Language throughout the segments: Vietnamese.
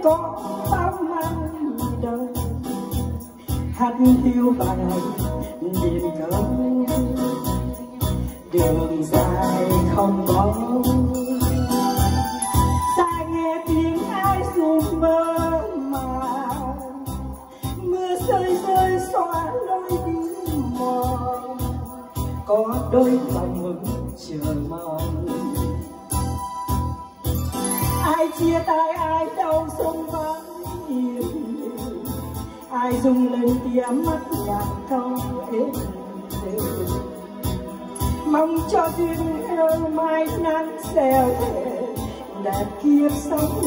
có bao năm đời hát hiu bài điền câu đường dài không bóng xa nghe tiếng ai ru mơ màng mưa rơi rơi xóa lối đi mòn có đôi lòng mừng chờ mong ai chia tay ai đau sông vắng im ai rung lên tia mắt nhạt câu êm đềm mong cho duyên yêu mai nắng xèo đẹp kiếp sống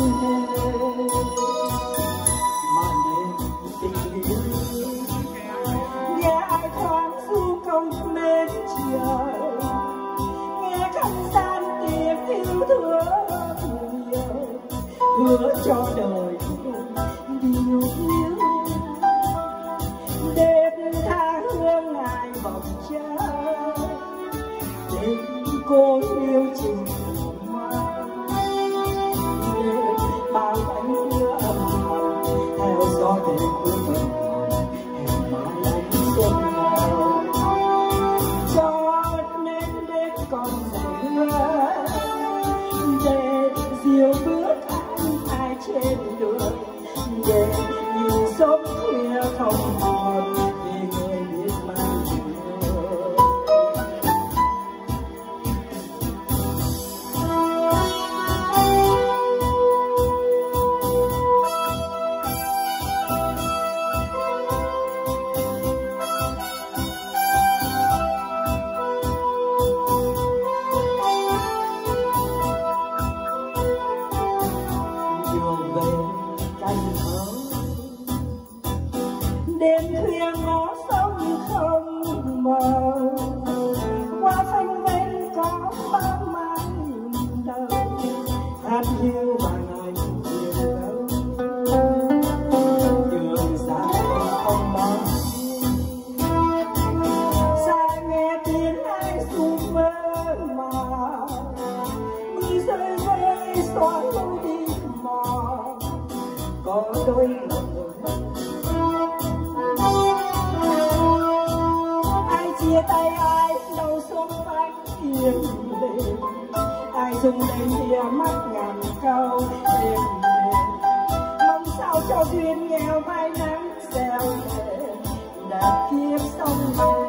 mà nên tình yêu nghe ai thoáng du công lên trời nghe không gian tiếng yêu thương hứa cho đời điều yêu đêm tha hương ngài vòng trái đêm cô yêu情đêm bao ánh lửa ấm theo gió đêm cuối tuần hẹn mãi ánh xuân nào cho nên đêm còn mưa để diều bước ai trên đường để nhìn sớm khuya không còn vì người biết mang đêm khuya ngõ sông không mờ qua xanh ven có bao mái đời hát hiu và ngày chiều đường dài không bóng xa nghe tiếng ai ru mơ màng mưa rơi rơi xóa lối đi mòn có đôi lòng chia tay ai đâu xuống vách yên đềm ai rung lên tia mắt ngàn câu êm đềm mong sao cho duyên nghèo vai nắng xèo đẹp kiếp sông về